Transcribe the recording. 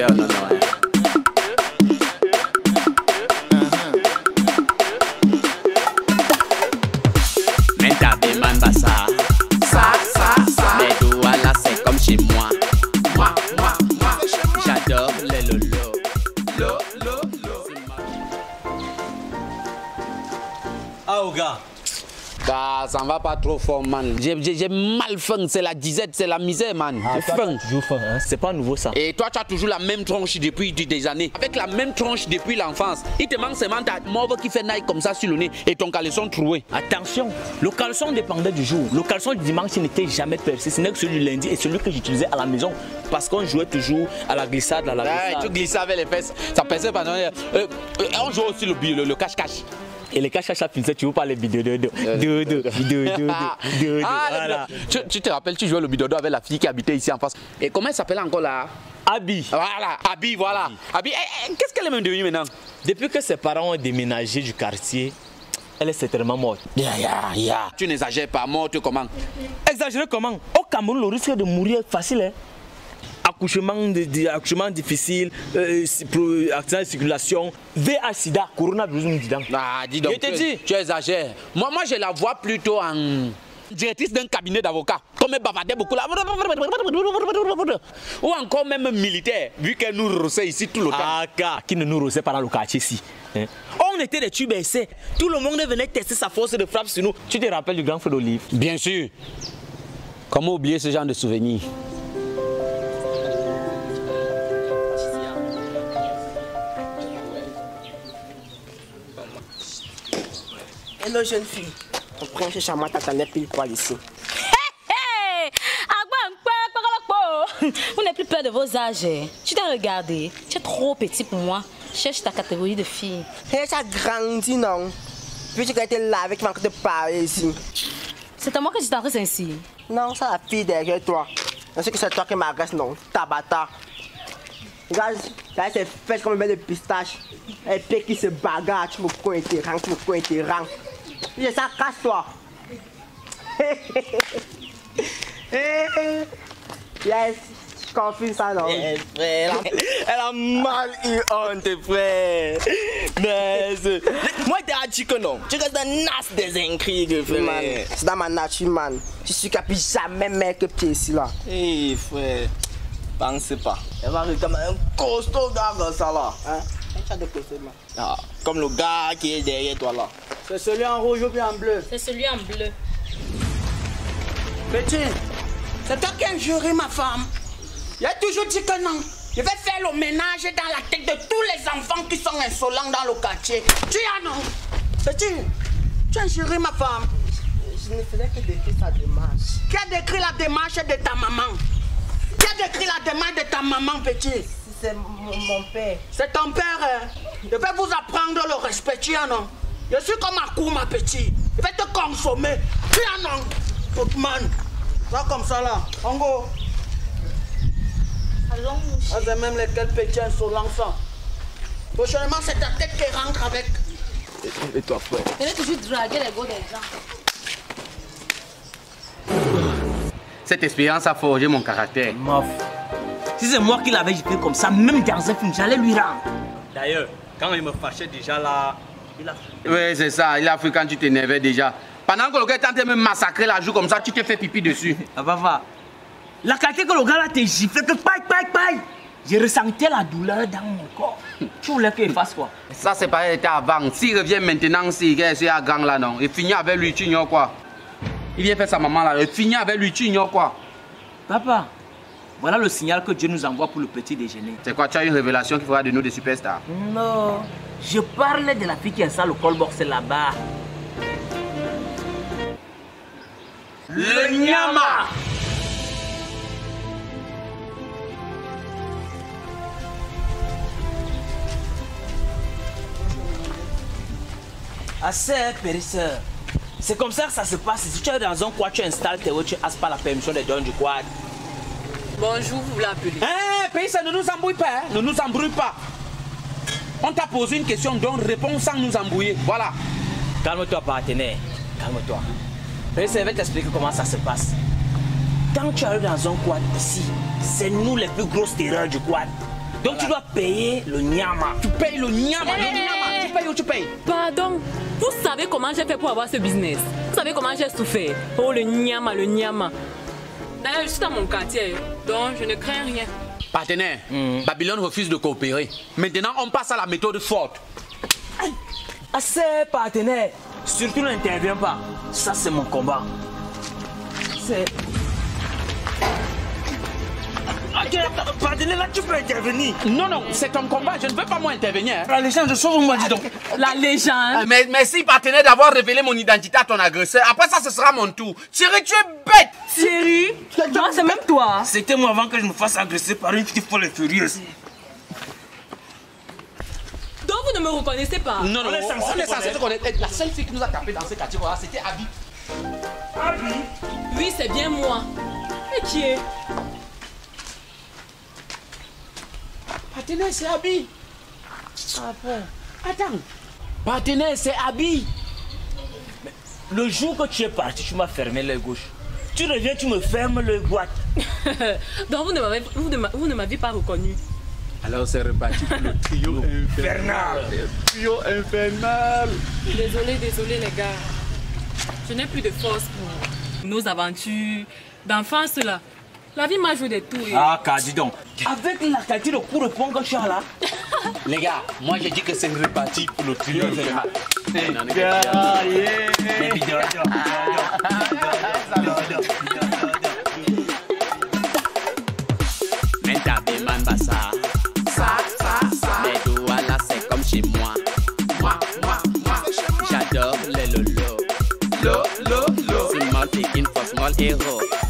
d'ailleurs, non, non. Mais voilà, c'est comme chez moi. Moi, j'adore les lolo. Ah, au gars. Bah, ça ne va pas trop fort, man. J'ai mal faim, c'est la disette, c'est la misère, man. Ah, J'ai faim. Toujours faim, hein? C'est pas nouveau ça. Et toi, tu as toujours la même tronche depuis des années. Avec la même tronche depuis l'enfance. Il te manque seulement ta mauve qui fait naille comme ça sur le nez et ton caleçon troué. Attention, le caleçon dépendait du jour. Le caleçon du dimanche, il n'était jamais percé. Ce n'est que celui du lundi et celui que j'utilisais à la maison. Parce qu'on jouait toujours à la glissade, à la glissade. Tu glissais avec les fesses. Ça perçait pendant. On jouait aussi le cache-cache. Et les caches ça finissait toujours par les bidodo. Voilà. Tu te rappelles, tu jouais le bidodo avec la fille qui habitait ici en face. Et comment elle s'appelait encore là? Abi. Voilà, Abi, voilà. Abi, qu'est-ce qu'elle est même devenue maintenant? Depuis que ses parents ont déménagé du quartier, elle est certainement morte. Tu n'exagères pas, morte comment? Exagérer comment? Au Cameroun, le risque de mourir est facile, hein? Accouchement difficile, accident de circulation, VIH, sida, coronavirus, dis donc, tu exagères. Moi, je la vois plutôt en directrice d'un cabinet d'avocats. Comme elle bavardait beaucoup là. Ou encore même militaire, vu qu'elle nous rossait ici tout le temps. Qui ne nous rossait pas dans le quartier ici. Hein? On était des tubes essais. Tout le monde venait tester sa force de frappe sur nous. Tu te rappelles du grand feu d'olive? Bien sûr. Comment oublier ce genre de souvenirs? Hello jeune fille, ton prince charmant t'attendait pile poil ici. Vous n'avez plus peur de vos âges. Tu t'as regardé. Tu es trop petit pour moi. Cherche ta catégorie de fille. Hé, tu as grandi, non? Puis tu as été là avec qui manque de parler ici. C'est à moi que tu t'adresses ainsi. Non, c'est la fille derrière toi. Je sais que c'est toi qui m'agresse, non? Tabata. Regarde ses fesses comme une belle de pistache. Et puis qui se bagarre, tu me coins. Et ça, casse-toi. Yes, je confie ça, non? Elle a mal eu honte, frère. Mais moi, je t'ai dit que non. Tu restes un nas des intrigues, frère. C'est dans ma nature, man. Je suis capable jamais mettre que pied ici, là. Hé, frère, pensez pas. Elle va rester comme un costaud dans ça, là. Hein? De costaud, man. Ah, comme le gars qui est derrière toi, là. C'est celui en rouge ou bien en bleu? C'est celui en bleu. Petit, c'est toi qui as juré ma femme. Il a toujours dit que non. Je vais faire le ménage dans la tête de tous les enfants qui sont insolents dans le quartier. Tu as non? Petit, tu as juré ma femme. Je ne faisais que décrire sa démarche. Qui a décrit la démarche de ta maman? Qui a décrit la démarche de ta maman, petit? C'est mon père. C'est ton père, hein? Je vais vous apprendre le respect, tu as non? Je suis comme un coup, ma petite. Je vais te consommer. Tu as non? Outman. Ça comme ça là. Ongo. Allons, C'est même lesquels petits insolents ça. Prochainement, c'est ta tête qui rentre avec. Et toi, frère? venez toujours draguer les gars des gens. Cette expérience a forgé mon caractère. Mof. Si c'est moi qui l'avais jeté comme ça, même dans un film, j'allais lui rendre. D'ailleurs, quand il me fâchait déjà là, il a fait. Oui, c'est ça. Il a fait quand tu t'énervais déjà. Pendant que le gars est en train de me massacrer la joue comme ça, tu te fais pipi dessus. Ah, va. La qualité que le gars là t'a giflé, que paille. J'ai ressenti la douleur dans mon corps. Tu voulais qu'il fasse quoi? Ça, c'est pas été avant. S'il revient maintenant, s'il est à gang là, non. Il finit avec lui, tu ignores quoi? Il vient faire sa maman là. Il finit avec lui, tu ignores quoi? Papa, voilà le signal que Dieu nous envoie pour le petit déjeuner. C'est quoi? Tu as une révélation qui fera de nous des superstars? Non, je parlais de la fille qui installe le callbox là-bas. Le Nyama! Assez, périsseur. C'est comme ça que ça se passe. Si tu es dans un quad, tu installes tes voitures, tu n'as pas la permission de donner du quad. Bonjour, vous l'appelez. Périsseur, ne nous embrouille pas, hein? Ne nous embrouille pas. On t'a posé une question, donc réponds sans nous embrouiller. Voilà. Calme-toi, partenaire. Calme-toi. Périsseur, je vais t'expliquer comment ça se passe. Quand tu arrives dans un quad ici, c'est nous les plus grosses terreurs du quad. Donc tu dois payer le nyama. Tu payes le nyama, tu payes ou tu payes? Pardon, vous savez comment j'ai fait pour avoir ce business? Vous savez comment j'ai souffert? Oh, le nyama, le nyama. D'ailleurs, je suis dans mon quartier, donc je ne crains rien. Partenaire, Babylone refuse de coopérer. Maintenant, on passe à la méthode forte. Assez, partenaire. Surtout n'interviens pas. Ça, c'est mon combat. C'est... Ok, partenaire, là, tu peux intervenir. Non, non, c'est ton combat, je ne veux pas moi intervenir. La légende, sauve-moi, dis donc. La légende. Merci, partenaire, d'avoir révélé mon identité à ton agresseur. Après ça, ce sera mon tour. Thierry, tu es bête. Thierry, non, c'est même toi. C'était moi avant que je me fasse agresser par une fille folle et furieuse. Donc vous ne me reconnaissez pas? Non, non, On est censé se connaître. La seule fille qui nous a tapé dans ce quartier, voilà, c'était Abby. Abby? Oui, c'est bien moi. Et qui est? Partenaire, c'est Abby. Attends. Partenaire, c'est Abby. Le jour que tu es parti, tu m'as fermé l'œil gauche. Tu reviens, tu me fermes l'œil droit. Donc vous ne m'avez pas reconnu. Alors c'est reparti pour le trio infernal. Trio infernal. Désolé les gars. Je n'ai plus de force pour nos aventures d'enfance là. La vie m'a joué des tours. Ah, dis donc. Avec la qualité de coup de poing que tu as là. Les gars, moi j'ai dit que c'est reparti pour le trio infernal. Mais voilà, c'est comme chez moi. J'adore les lolo. Small picking for small hero.